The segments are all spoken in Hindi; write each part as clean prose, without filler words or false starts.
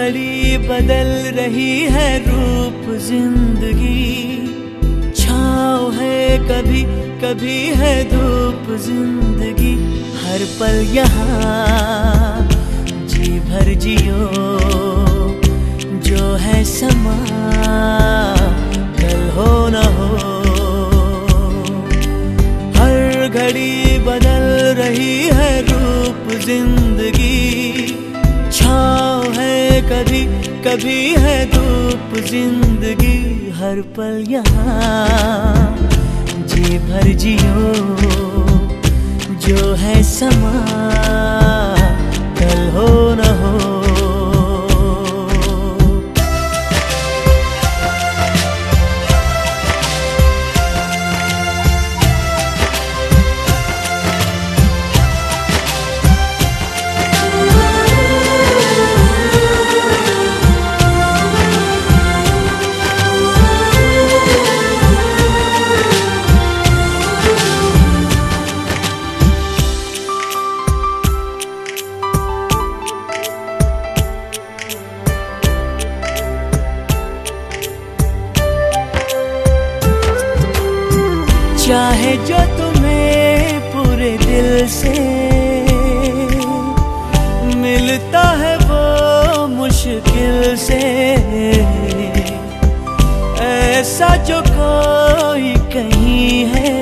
घड़ी बदल रही है रूप जिंदगी, छाँव है कभी कभी है धूप जिंदगी। हर पल यहाँ जी भर जियो, जो है समा कल हो न हो। हर घड़ी बदल रही है रूप जिंदगी, छाँव है कभी कभी है धूप जिंदगी। हर पल यहाँ जी भर जियो, जो है समा कल हो न हो। चाहे जो तुम्हें पूरे दिल से मिलता है वो मुश्किल से, ऐसा जो कोई कहीं है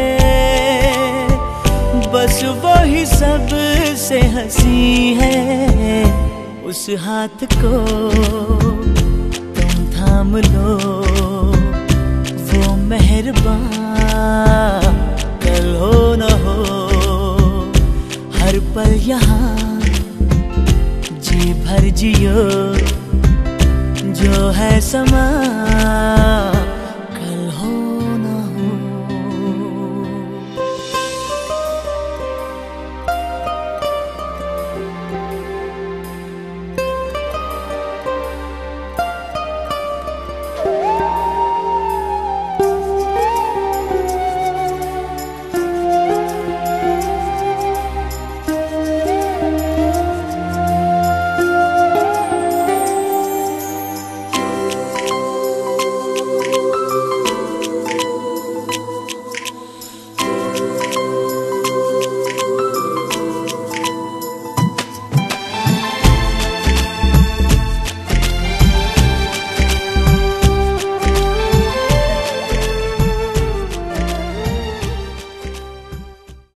बस वही सबसे हंसी है। उस हाथ को तुम थाम लो, वो मेहरबान कल हो न हो। हर पल यहाँ जी भर जियो, जो है समा